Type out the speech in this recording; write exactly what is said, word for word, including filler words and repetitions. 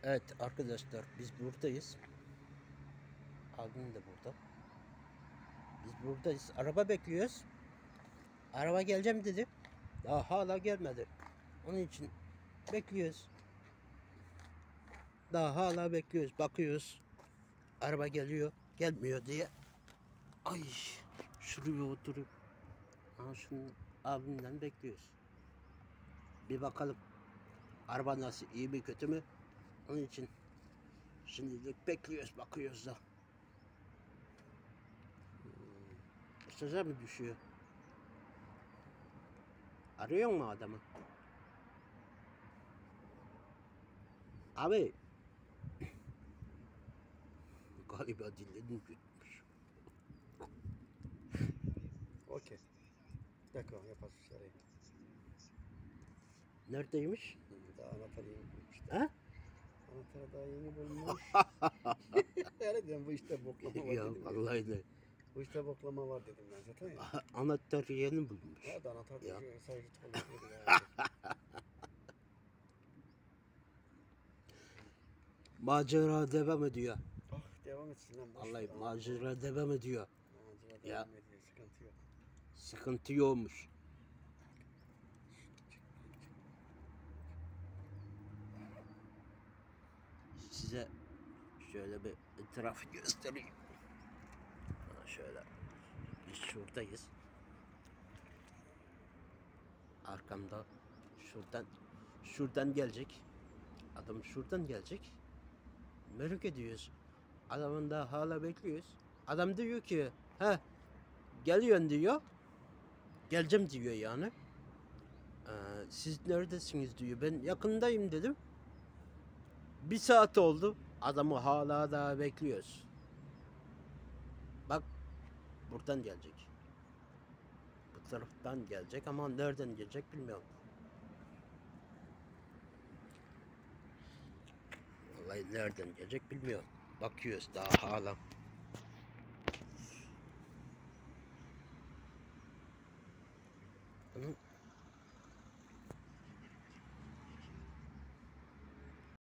Evet arkadaşlar, biz buradayız. Abim de burada. Biz buradayız. Araba bekliyoruz. Araba geleceğim dedi. Daha hala gelmedi. Onun için bekliyoruz. Daha hala bekliyoruz. Bakıyoruz. Araba geliyor. Gelmiyor diye. Ay, şuraya oturup. Ha, şunu abimden bekliyoruz. Bir bakalım. Araba nasıl, iyi mi kötü mü? Onun için şimdilik bekliyoruz, bakıyoruz da. Mesajlar mı düşüyor? Arıyor mu adamı? Abi. Galiba dinledim gitmiş. Okey. D'accord, y a pas de souci. Allez. Neredeymiş? Daha anahtarı yeni bulmuş. Ha? Anahtarı daha yeni bulmuş. Öyle diyorum, bu işte boklama var Ya dedim. Ya. vallahi de. Bu işte boklama var dedim ben zaten ya. Anahtarı yeni bulmuş. Ya da anahtar Ya. düşüyor, sadece tuvalet ya. Macera devam ediyor. Ah, devam etsin lan. boş Vallahi ver, macera devam ediyor. Macera Ya. devam ediyor, sıkıntı yok. Sıkıntı yokmuş. Size şöyle bir etrafı göstereyim. Ha, şöyle. Biz şuradayız. Arkamda şuradan şuradan gelecek. Adam şuradan gelecek. Merak ediyoruz. Adamın da hala bekliyoruz. Adam diyor ki, he geliyorsun diyor. Geleceğim diyor yani. Ee, siz neredesiniz diyor. Ben yakındayım dedim. Bir saat oldu. Adamı hala daha bekliyoruz. Bak, buradan gelecek. Bu taraftan gelecek ama nereden gelecek bilmiyorum. Vallahi nereden gelecek bilmiyorum. Bakıyoruz daha hala. Bunun